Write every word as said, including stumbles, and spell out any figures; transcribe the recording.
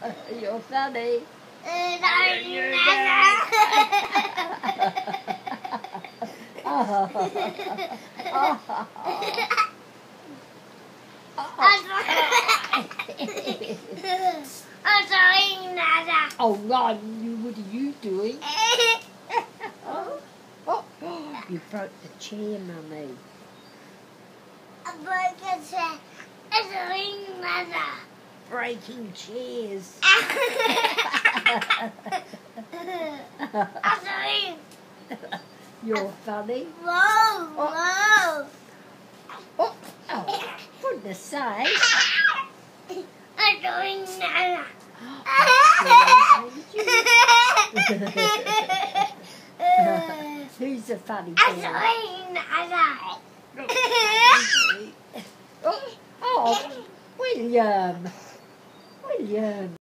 You're funny. Oh, Ron, you, what are you doing? Oh, oh, you broke the chair, Mummy. I broke the chair. It's a ring, Mother. Breaking chairs. It's a ring. You're funny. Whoa, whoa. Oh, oh, goodness sake. It's a ring, Mother. Who's the funny It's a boy? ring, Mother. Oh, oh, William. William.